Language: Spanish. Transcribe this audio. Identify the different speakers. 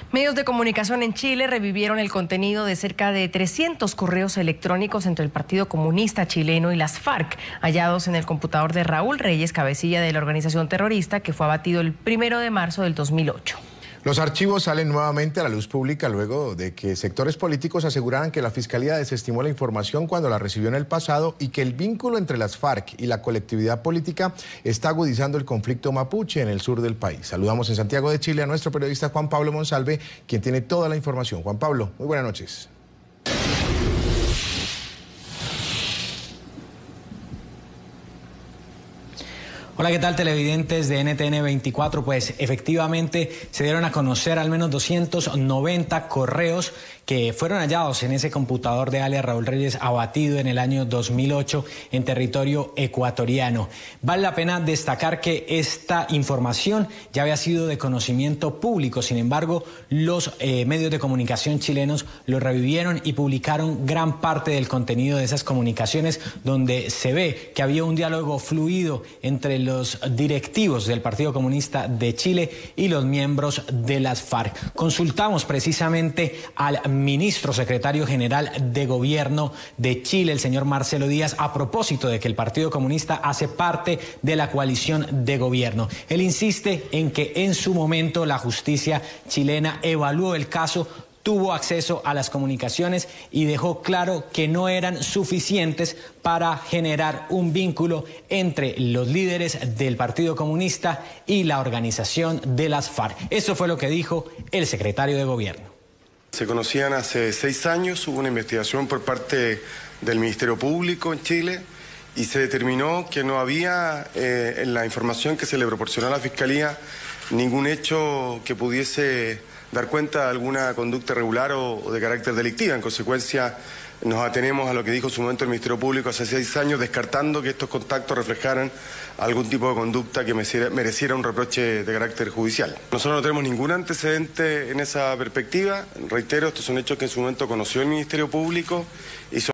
Speaker 1: Medios de comunicación en Chile revivieron el contenido de cerca de 300 correos electrónicos entre el Partido Comunista Chileno y las FARC, hallados en el computador de Raúl Reyes, cabecilla de la organización terrorista que fue abatido el 1 de marzo del 2008.
Speaker 2: Los archivos salen nuevamente a la luz pública luego de que sectores políticos aseguraran que la Fiscalía desestimó la información cuando la recibió en el pasado y que el vínculo entre las FARC y la colectividad política está agudizando el conflicto mapuche en el sur del país. Saludamos en Santiago de Chile a nuestro periodista Juan Pablo Monsalve, quien tiene toda la información. Juan Pablo, muy buenas noches.
Speaker 3: Hola, ¿qué tal, televidentes de NTN 24? Pues efectivamente se dieron a conocer al menos 290 correos que fueron hallados en ese computador de alias Raúl Reyes, abatido en el año 2008 en territorio ecuatoriano. Vale la pena destacar que esta información ya había sido de conocimiento público. Sin embargo, los medios de comunicación chilenos lo revivieron y publicaron gran parte del contenido de esas comunicaciones, donde se ve que había un diálogo fluido entre los directivos del Partido Comunista de Chile y los miembros de las FARC. Consultamos precisamente al ministro secretario general de Gobierno de Chile, el señor Marcelo Díaz, a propósito de que el Partido Comunista hace parte de la coalición de gobierno. Él insiste en que en su momento la justicia chilena evaluó el caso, tuvo acceso a las comunicaciones y dejó claro que no eran suficientes para generar un vínculo entre los líderes del Partido Comunista y la organización de las FARC. Eso fue lo que dijo el secretario de Gobierno.
Speaker 4: Se conocían hace 6 años, hubo una investigación por parte del Ministerio Público en Chile y se determinó que no había en la información que se le proporcionó a la Fiscalía ningún hecho que pudiese dar cuenta de alguna conducta irregular o de carácter delictiva. En consecuencia, nos atenemos a lo que dijo en su momento el Ministerio Público hace 6 años, descartando que estos contactos reflejaran algún tipo de conducta que mereciera un reproche de carácter judicial. Nosotros no tenemos ningún antecedente en esa perspectiva. Reitero, estos son hechos que en su momento conoció el Ministerio Público y son